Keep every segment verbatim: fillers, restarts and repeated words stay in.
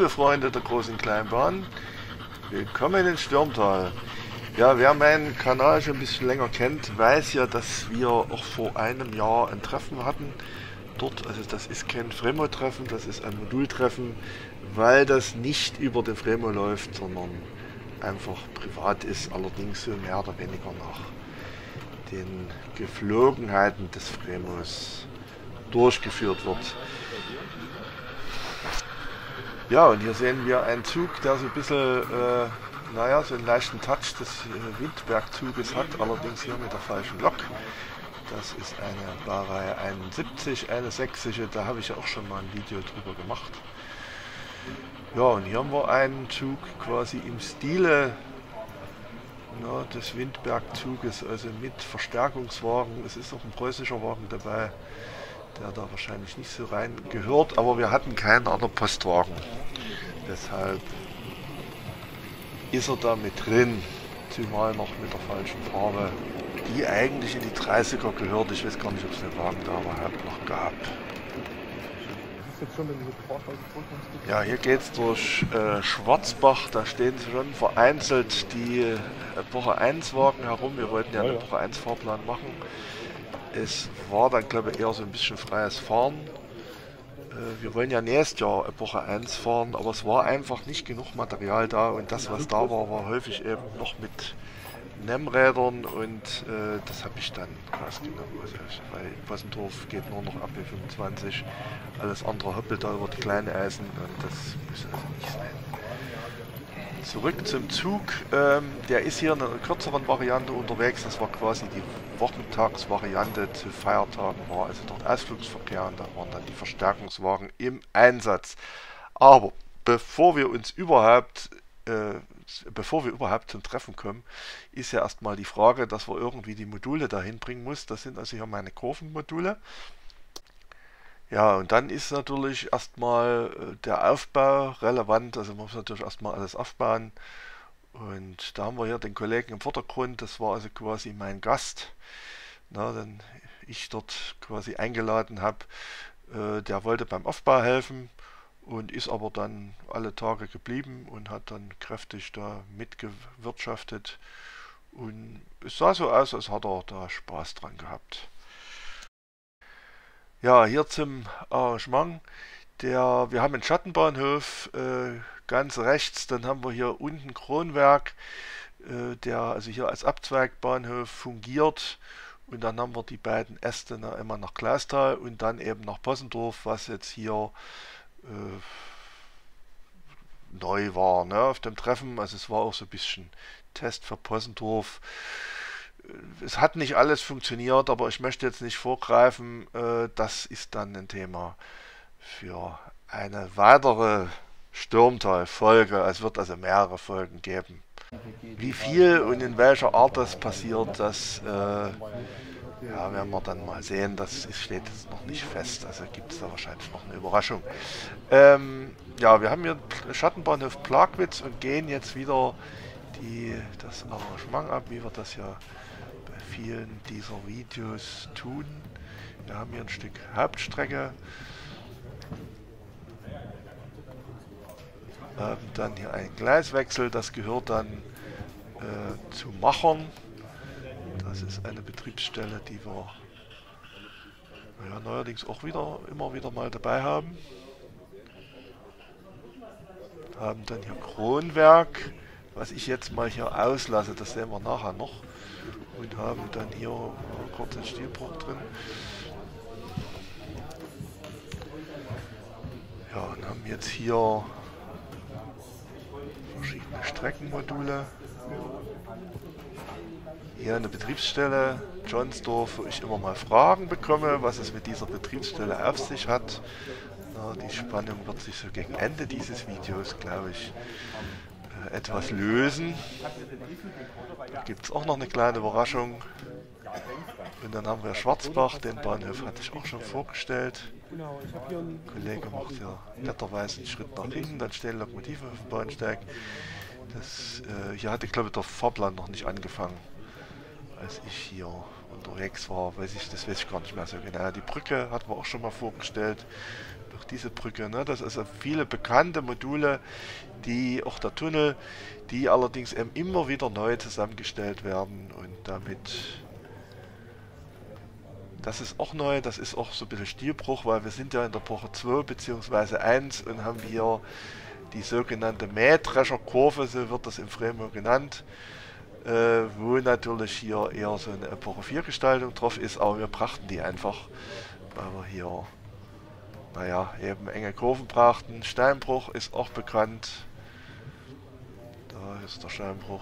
Liebe Freunde der großen Kleinbahn, willkommen in Stürmtal. Ja, wer meinen Kanal schon ein bisschen länger kennt, weiß ja, dass wir auch vor einem Jahr ein Treffen hatten. Dort, also das ist kein Fremo-Treffen, das ist ein Modultreffen, weil das nicht über den Fremo läuft, sondern einfach privat ist, allerdings so mehr oder weniger nach den Geflogenheiten des Fremos durchgeführt wird. Ja, und hier sehen wir einen Zug, der so ein bisschen, äh, naja, so einen leichten Touch des äh, Windbergzuges hat, allerdings hier mit der falschen Lok. Das ist eine Baureihe einundsiebzig, eine sächsische, da habe ich ja auch schon mal ein Video drüber gemacht. Ja, und hier haben wir einen Zug quasi im Stile na, des Windbergzuges, also mit Verstärkungswagen. Es ist auch ein preußischer Wagen dabei, der da wahrscheinlich nicht so rein gehört, aber wir hatten keinen anderen Postwagen. Deshalb ist er da mit drin, zumal noch mit der falschen Farbe, die eigentlich in die dreißiger gehört. Ich weiß gar nicht, ob es den Wagen da überhaupt noch gab. Ja, hier geht es durch äh, Schwarzbach, da stehen schon vereinzelt die Epoche eins Wagen herum. Wir wollten ja einen Epoche eins Fahrplan machen. Es war dann, glaube ich, eher so ein bisschen freies Fahren. Äh, wir wollen ja nächstes Jahr Epoche eins fahren, aber es war einfach nicht genug Material da und das, was da war, war häufig eben noch mit N E M-Rädern und äh, das habe ich dann rausgenommen. Also, weil Bossendorf geht nur noch ab B fünfundzwanzig, alles andere hoppelt da über die kleinen Eisen und das muss also nicht sein. Zurück zum Zug, ähm, der ist hier in einer kürzeren Variante unterwegs, das war quasi die Wochentagsvariante zu Feiertagen, war also dort Ausflugsverkehr und da waren dann die Verstärkungswagen im Einsatz. Aber bevor wir uns überhaupt, äh, bevor wir überhaupt zum Treffen kommen, ist ja erstmal die Frage, dass wir irgendwie die Module dahin bringen muss. Das sind also hier meine Kurvenmodule. Ja, und dann ist natürlich erstmal der Aufbau relevant, also man muss natürlich erstmal alles aufbauen und da haben wir hier den Kollegen im Vordergrund, das war also quasi mein Gast, na, den ich dort quasi eingeladen habe, äh, der wollte beim Aufbau helfen und ist aber dann alle Tage geblieben und hat dann kräftig da mitgewirtschaftet und es sah so aus, als hat er da Spaß dran gehabt. Ja, hier zum Arrangement. Der, wir haben einen Schattenbahnhof äh, ganz rechts, dann haben wir hier unten Kronwerk, äh, der also hier als Abzweigbahnhof fungiert und dann haben wir die beiden Äste na, immer nach Clausthal und dann eben nach Bossendorf, was jetzt hier äh, neu war, ne, auf dem Treffen. Also es war auch so ein bisschen Test für Bossendorf. Es hat nicht alles funktioniert, aber ich möchte jetzt nicht vorgreifen. Äh, das ist dann ein Thema für eine weitere Stürmtal-Folge. Es wird also mehrere Folgen geben. Wie viel und in welcher Art das passiert, das äh, ja, werden wir dann mal sehen. Das ist, steht jetzt noch nicht fest. Also gibt es da wahrscheinlich noch eine Überraschung. Ähm, ja, wir haben hier Schattenbahnhof Plagwitz und gehen jetzt wieder die, das Arrangement ab, wie wir das ja bei vielen dieser Videos tun. Wir haben hier ein Stück Hauptstrecke, haben dann hier einen Gleiswechsel, das gehört dann äh, zu Machern. Das ist eine Betriebsstelle, die wir ja, neuerdings auch wieder immer wieder mal dabei haben. Haben dann hier Kronwerk, was ich jetzt mal hier auslasse, das sehen wir nachher noch. Und haben dann hier äh, kurz einen Stilbruch drin. Ja, und haben jetzt hier verschiedene Streckenmodule. Hier eine Betriebsstelle, Johnsdorf, wo ich immer mal Fragen bekomme, was es mit dieser Betriebsstelle auf sich hat. Na, die Spannung wird sich so gegen Ende dieses Videos, glaube ich, äh, etwas lösen. Da gibt es auch noch eine kleine Überraschung. Und dann haben wir Schwarzbach, den Bahnhof hatte ich auch schon vorgestellt. Der Kollege macht ja netterweise einen Schritt nach hinten, dann stehen Lokomotiven auf dem Bahnsteig. Das, äh, hier hatte, glaube ich, der Fahrplan noch nicht angefangen, als ich hier unterwegs war, weiß ich, das weiß ich gar nicht mehr so genau. Die Brücke hatten wir auch schon mal vorgestellt. Doch diese Brücke, ne? Das sind also viele bekannte Module, die auch der Tunnel, die allerdings eben immer wieder neu zusammengestellt werden und damit. Das ist auch neu, das ist auch so ein bisschen Stilbruch, weil wir sind ja in der Epoche zwei bzw. eins und haben hier die sogenannte Mähdrescherkurve, so wird das im Fremo genannt, äh, wo natürlich hier eher so eine Epoche vier Gestaltung drauf ist, aber wir brachten die einfach, weil wir hier, naja, eben enge Kurven brachten. Steinbruch ist auch bekannt. Da ist der Steinbruch.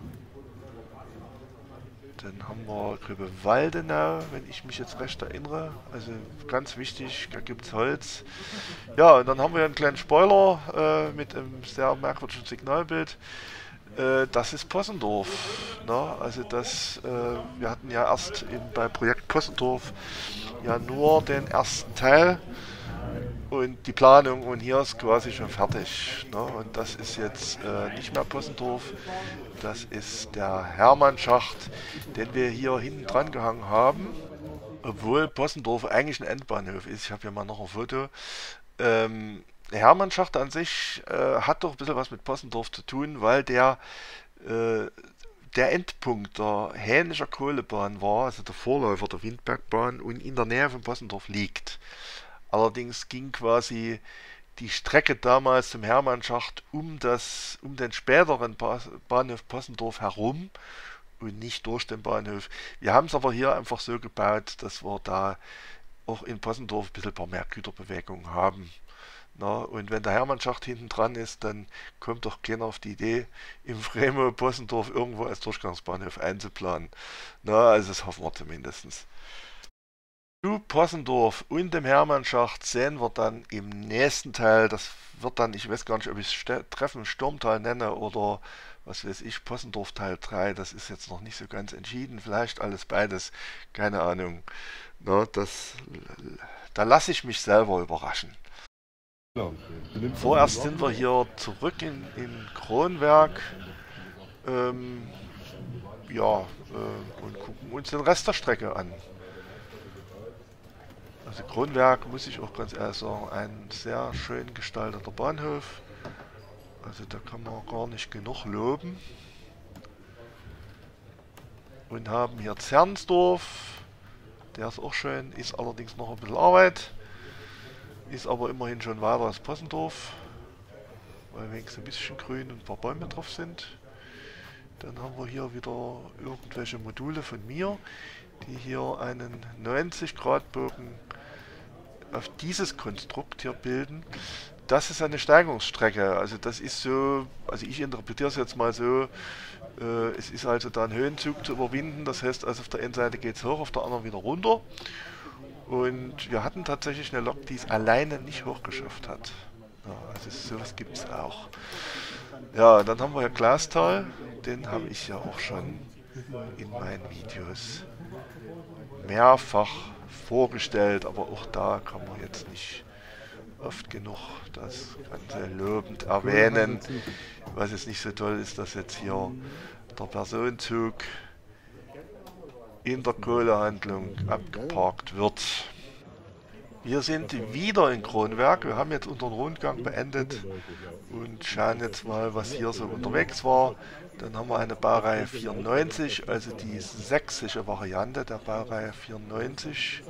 Dann haben wir Gröbe-Waldenau, wenn ich mich jetzt recht erinnere. Also ganz wichtig, da gibt es Holz. Ja, und dann haben wir einen kleinen Spoiler äh, mit einem sehr merkwürdigen Signalbild. Äh, das ist Possendorf. Ne? Also das, äh, wir hatten ja erst in, bei Projekt Possendorf ja nur den ersten Teil und die Planung, und hier ist quasi schon fertig. Ne? Und das ist jetzt äh, nicht mehr Possendorf, das ist der Hermannschacht, den wir hier hinten dran gehangen haben. Obwohl Possendorf eigentlich ein Endbahnhof ist. Ich habe hier mal noch ein Foto. Ähm, der Hermannschacht an sich äh, hat doch ein bisschen was mit Possendorf zu tun, weil der äh, der Endpunkt der Hänischer Kohlebahn war, also der Vorläufer der Windbergbahn, und in der Nähe von Possendorf liegt. Allerdings ging quasi die Strecke damals zum Hermannschacht um, das, um den späteren Bahnhof Possendorf herum und nicht durch den Bahnhof. Wir haben es aber hier einfach so gebaut, dass wir da auch in Possendorf ein bisschen ein paar mehr Güterbewegung haben. Na, und wenn der Hermannschacht hinten dran ist, dann kommt doch keiner auf die Idee, im Fremo Possendorf irgendwo als Durchgangsbahnhof einzuplanen. Na, also das hoffen wir zumindest. Zu Possendorf und dem Hermannschacht sehen wir dann im nächsten Teil. Das wird dann, ich weiß gar nicht, ob ich es Treffen Sturmtal nenne oder was weiß ich, Possendorf Teil drei. Das ist jetzt noch nicht so ganz entschieden. Vielleicht alles beides, keine Ahnung. Na, das, da lasse ich mich selber überraschen. Vorerst sind wir hier zurück in, in Kronwerk. Ähm, ja, äh, und gucken uns den Rest der Strecke an. Also Kronwerk, muss ich auch ganz ehrlich sagen, ein sehr schön gestalteter Bahnhof. Also da kann man gar nicht genug loben. Und haben hier Zernsdorf. Der ist auch schön, ist allerdings noch ein bisschen Arbeit. Ist aber immerhin schon weiter als Possendorf. Weil wenigstens ein bisschen grün und ein paar Bäume drauf sind. Dann haben wir hier wieder irgendwelche Module von mir, die hier einen neunzig Grad Bogen auf dieses Konstrukt hier bilden. Das ist eine Steigungsstrecke, also das ist so, also ich interpretiere es jetzt mal so, äh, es ist also da ein Höhenzug zu überwinden, das heißt also auf der einen Seite geht es hoch, auf der anderen wieder runter. Und wir hatten tatsächlich eine Lok, die es alleine nicht hochgeschafft hat. Ja, also sowas gibt es auch. Ja, dann haben wir ja Glastal, den habe ich ja auch schon in meinen Videos mehrfach vorgestellt, aber auch da kann man jetzt nicht oft genug das Ganze lobend erwähnen. Was jetzt nicht so toll ist, dass jetzt hier der Personenzug in der Kohlehandlung abgeparkt wird. Wir sind wieder in Kronwerk, wir haben jetzt unseren Rundgang beendet und schauen jetzt mal, was hier so unterwegs war. Dann haben wir eine Baureihe vierundneunzig, also die sächsische Variante der Baureihe vierundneunzig,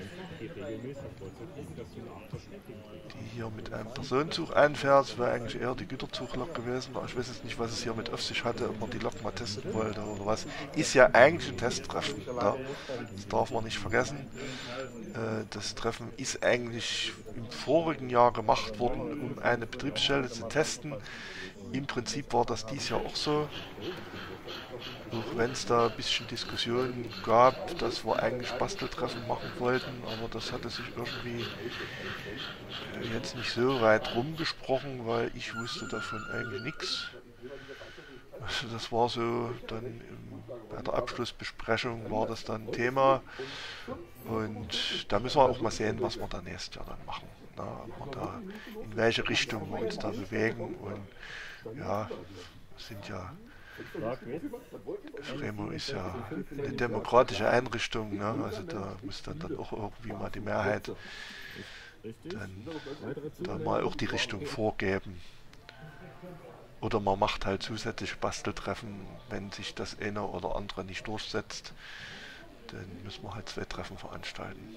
die hier mit einem Personenzug einfährt. Das wäre eigentlich eher die Güterzuglok gewesen. Ich weiß jetzt nicht, was es hier mit auf sich hatte, ob man die Lok mal testen wollte oder was. Ist ja eigentlich ein Testtreffen. Ja. Das darf man nicht vergessen. Das Treffen ist eigentlich im vorigen Jahr gemacht worden, um eine Betriebsstelle zu testen. Im Prinzip war das dies Jahr auch so. Auch wenn es da ein bisschen Diskussionen gab, dass wir eigentlich Basteltreffen machen wollten, aber das hatte sich irgendwie jetzt nicht so weit rumgesprochen, weil ich wusste davon eigentlich nichts. Also das war so, dann im, bei der Abschlussbesprechung war das dann Thema und da müssen wir auch mal sehen, was wir da nächstes Jahr dann machen. Na, ob wir da, in welche Richtung wir uns da bewegen und ja, sind ja Fremo ist ja eine demokratische Einrichtung, ne? Also da muss dann, dann auch irgendwie mal die Mehrheit dann da mal auch die Richtung vorgeben. Oder man macht halt zusätzliche Basteltreffen, wenn sich das eine oder andere nicht durchsetzt, dann müssen wir halt zwei Treffen veranstalten.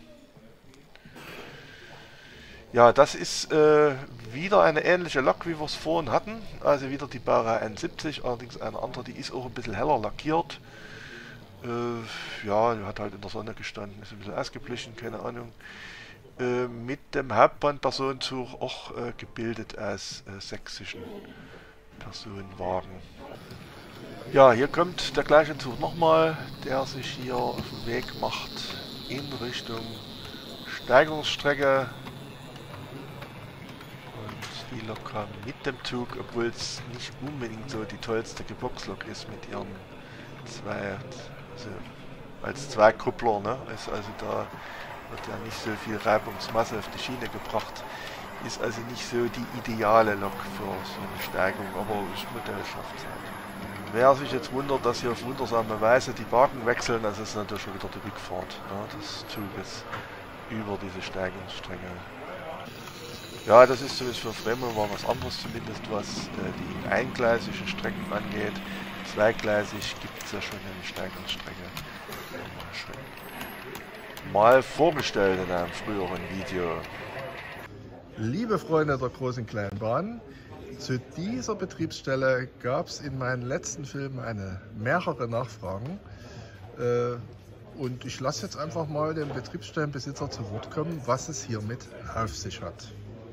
Ja, das ist äh, wieder eine ähnliche Lok, wie wir es vorhin hatten. Also wieder die Baureihe einundsiebzig, allerdings eine andere, die ist auch ein bisschen heller lackiert. Äh, ja, die hat halt in der Sonne gestanden, ist ein bisschen ausgeblichen, keine Ahnung. Äh, mit dem Hauptbahnpersonenzug auch äh, gebildet aus äh, sächsischen Personenwagen. Ja, hier kommt der gleiche Zug nochmal, der sich hier auf den Weg macht in Richtung Steigerungsstrecke. Und die Lok kam mit dem Zug, obwohl es nicht unbedingt so die tollste Gebirgslok ist mit ihren zwei, also als Zweikuppler, ne? Ist also da wird ja nicht so viel Reibungsmasse auf die Schiene gebracht. Ist also nicht so die ideale Lok für so eine Steigung, aber das Modell schafft es halt. Wer sich jetzt wundert, dass hier auf wundersame Weise die Wagen wechseln, das ist natürlich schon wieder die Rückfahrt, ne, des Zuges über diese Steigungsstrecke. Ja, das ist zumindest für Fremo war was anderes, zumindest was äh, die eingleisigen Strecken angeht. Zweigleisig gibt es ja schon eine Steigungsstrecke. Mal vorgestellt in einem früheren Video. Liebe Freunde der großen kleinen Bahn, zu dieser Betriebsstelle gab es in meinen letzten Filmen eine mehrere Nachfragen. Äh, und ich lasse jetzt einfach mal den Betriebsstellenbesitzer zu Wort kommen, was es hiermit auf sich hat.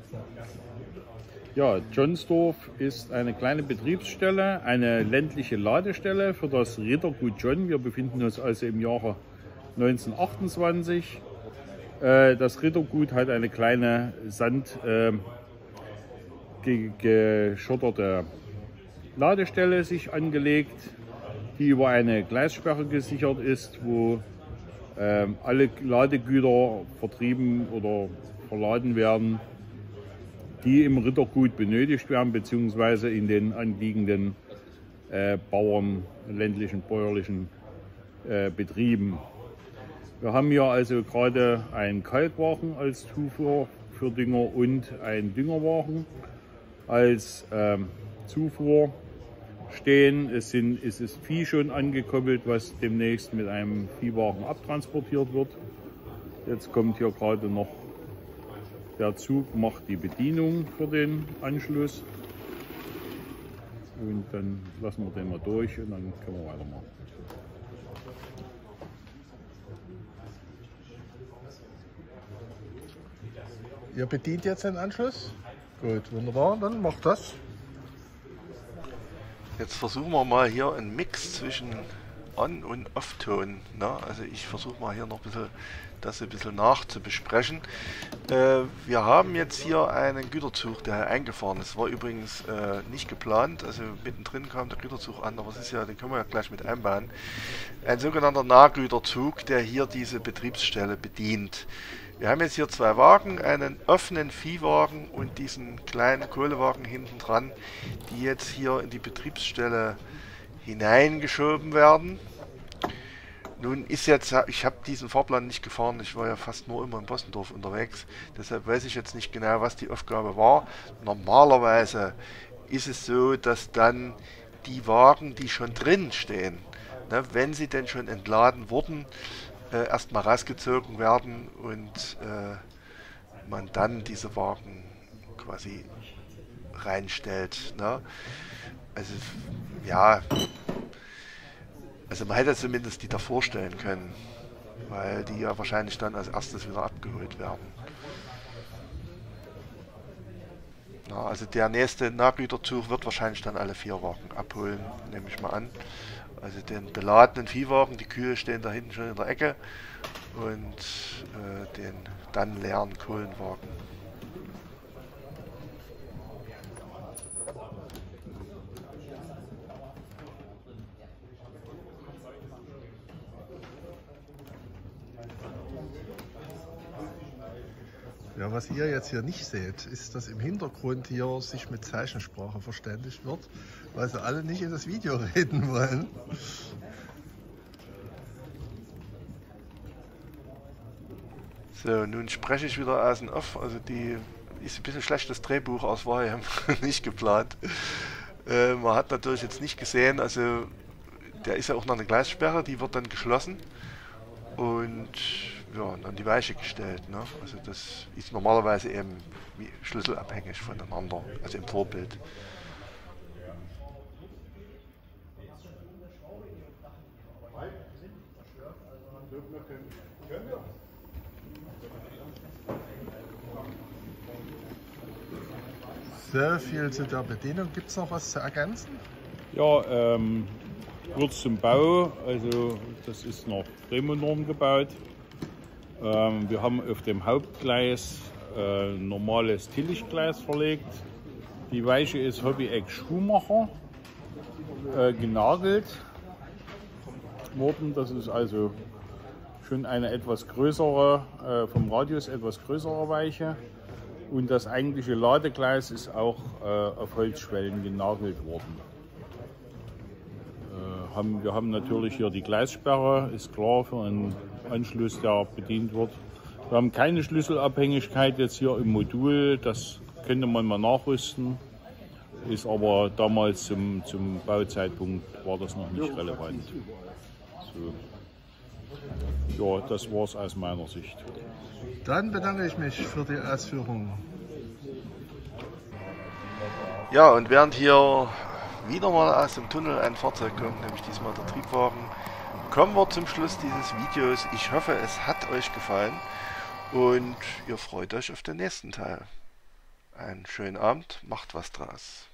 Ja, Johnsdorf ist eine kleine Betriebsstelle, eine ländliche Ladestelle für das Rittergut John. Wir befinden uns also im Jahre neunzehnhundertachtundzwanzig. Das Rittergut hat eine kleine sandgeschotterte Ladestelle sich angelegt, die über eine Gleissperre gesichert ist, wo alle Ladegüter vertrieben oder verladen werden, die im Rittergut benötigt werden, beziehungsweise in den anliegenden äh, Bauern, ländlichen, bäuerlichen äh, Betrieben. Wir haben hier also gerade einen Kalkwagen als Zufuhr für Dünger und einen Düngerwagen als ähm, Zufuhr stehen. Es, sind, es ist Vieh schon angekoppelt, was demnächst mit einem Viehwagen abtransportiert wird. Jetzt kommt hier gerade noch der Zug, macht die Bedienung für den Anschluss. Und dann lassen wir den mal durch und dann können wir weitermachen. Ihr bedient jetzt den Anschluss? Gut, wunderbar, dann macht das. Jetzt versuchen wir mal hier einen Mix zwischen On- und Off-Ton. Ne? Also ich versuche mal hier noch ein bisschen das ein bisschen nachzubesprechen. Äh, wir haben jetzt hier einen Güterzug, der eingefahren ist. War übrigens äh, nicht geplant, also mittendrin kam der Güterzug an, aber es ist ja, den können wir ja gleich mit einbauen. Ein sogenannter Nahgüterzug, der hier diese Betriebsstelle bedient. Wir haben jetzt hier zwei Wagen, einen offenen Viehwagen und diesen kleinen Kohlewagen hinten dran, die jetzt hier in die Betriebsstelle hineingeschoben werden. Nun ist jetzt, ich habe diesen Fahrplan nicht gefahren, ich war ja fast nur immer in Bossendorf unterwegs, deshalb weiß ich jetzt nicht genau, was die Aufgabe war. Normalerweise ist es so, dass dann die Wagen, die schon drin stehen, ne, wenn sie denn schon entladen wurden, äh, erstmal rausgezogen werden und äh, man dann diese Wagen quasi reinstellt. Ne? Also ja, also man hätte zumindest die davor stellen können, weil die ja wahrscheinlich dann als erstes wieder abgeholt werden. Na, also der nächste Nahgüterzug wird wahrscheinlich dann alle vier Wagen abholen, nehme ich mal an. Also den beladenen Viehwagen, die Kühe stehen da hinten schon in der Ecke und äh, den dann leeren Kohlenwagen. Ja, Ja, was ihr jetzt hier nicht seht, ist, dass im Hintergrund hier sich mit Zeichensprache verständigt wird, weil sie alle nicht in das Video reden wollen. So, nun spreche ich wieder aus dem Off. Also die ist ein bisschen schlechtes Drehbuch aus, war ja nicht geplant. Äh, man hat natürlich jetzt nicht gesehen, also der ist ja auch noch eine Gleissperre, die wird dann geschlossen und ja, an die Weiche gestellt. Ne? Also das ist normalerweise eben wie schlüsselabhängig voneinander, also im Vorbild. So viel zu der Bedienung. Gibt es noch was zu ergänzen? Ja, ähm, kurz zum Bau. Also das ist nach Drehmotoren gebaut. Ähm, wir haben auf dem Hauptgleis äh, normales Tillichgleis verlegt. Die Weiche ist Hobby-Eck Schuhmacher äh, genagelt worden. Das ist also schon eine etwas größere, äh, vom Radius etwas größere Weiche. Und das eigentliche Ladegleis ist auch äh, auf Holzschwellen genagelt worden. Äh, haben, wir haben natürlich hier die Gleissperre, ist klar, für einen Anschluss, der bedient wird. Wir haben keine Schlüsselabhängigkeit jetzt hier im Modul, das könnte man mal nachrüsten, ist aber damals zum, zum Bauzeitpunkt war das noch nicht relevant. So. Ja, das war es aus meiner Sicht. Dann bedanke ich mich für die Ausführungen. Ja, und während hier wieder mal aus dem Tunnel ein Fahrzeug kommt, nämlich diesmal der Triebwagen, kommen wir zum Schluss dieses Videos. Ich hoffe, es hat euch gefallen und ihr freut euch auf den nächsten Teil. Einen schönen Abend, macht was draus.